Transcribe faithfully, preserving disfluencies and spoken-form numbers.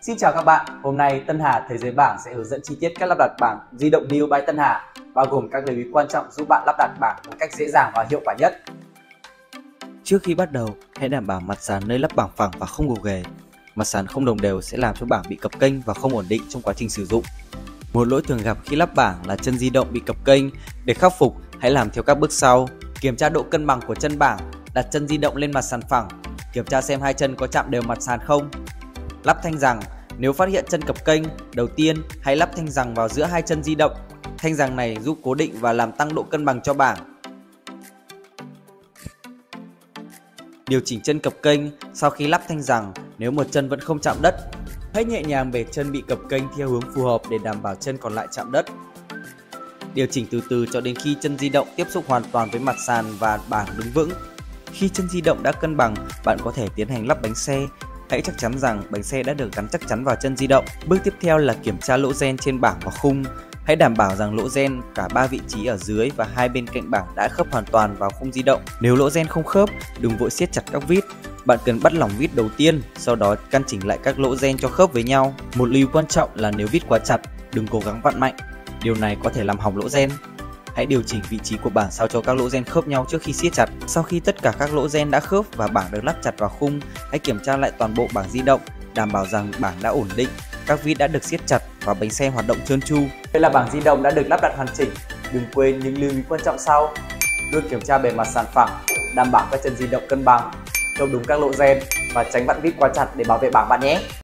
Xin chào các bạn, hôm nay Tân Hà Thế giới bảng sẽ hướng dẫn chi tiết cách lắp đặt bảng di động Neo by Tân Hà, bao gồm các lưu ý quan trọng giúp bạn lắp đặt bảng một cách dễ dàng và hiệu quả nhất. Trước khi bắt đầu, hãy đảm bảo mặt sàn nơi lắp bảng phẳng và không gồ ghề. Mặt sàn không đồng đều sẽ làm cho bảng bị cập kênh và không ổn định trong quá trình sử dụng. Một lỗi thường gặp khi lắp bảng là chân di động bị cập kênh. Để khắc phục, hãy làm theo các bước sau. Kiểm tra độ cân bằng của chân bảng, đặt chân di động lên mặt sàn phẳng. Kiểm tra xem hai chân có chạm đều mặt sàn không. Lắp thanh giằng, nếu phát hiện chân cập kênh, đầu tiên hãy lắp thanh giằng vào giữa hai chân di động. Thanh giằng này giúp cố định và làm tăng độ cân bằng cho bảng. Điều chỉnh chân cập kênh, sau khi lắp thanh giằng, nếu một chân vẫn không chạm đất, hãy nhẹ nhàng bẻ chân bị cập kênh theo hướng phù hợp để đảm bảo chân còn lại chạm đất. Điều chỉnh từ từ cho đến khi chân di động tiếp xúc hoàn toàn với mặt sàn và bảng đứng vững. Khi chân di động đã cân bằng, bạn có thể tiến hành lắp bánh xe. Hãy chắc chắn rằng bánh xe đã được gắn chắc chắn vào chân di động. Bước tiếp theo là kiểm tra lỗ gen trên bảng và khung. Hãy đảm bảo rằng lỗ gen cả ba vị trí ở dưới và hai bên cạnh bảng đã khớp hoàn toàn vào khung di động. Nếu lỗ gen không khớp, đừng vội siết chặt các vít. Bạn cần bắt lỏng vít đầu tiên, sau đó căn chỉnh lại các lỗ gen cho khớp với nhau. Một lưu ý quan trọng là nếu vít quá chặt, đừng cố gắng vặn mạnh. Điều này có thể làm hỏng lỗ gen. Hãy điều chỉnh vị trí của bảng sao cho các lỗ gen khớp nhau trước khi siết chặt. Sau khi tất cả các lỗ gen đã khớp và bảng được lắp chặt vào khung, hãy kiểm tra lại toàn bộ bảng di động, đảm bảo rằng bảng đã ổn định, các vít đã được siết chặt và bánh xe hoạt động trơn tru. Đây là bảng di động đã được lắp đặt hoàn chỉnh. Đừng quên những lưu ý quan trọng sau. Luôn kiểm tra bề mặt sàn phẳng, đảm bảo các chân di động cân bằng, khớp đúng các lỗ gen và tránh vặn vít quá chặt để bảo vệ bảng bạn nhé.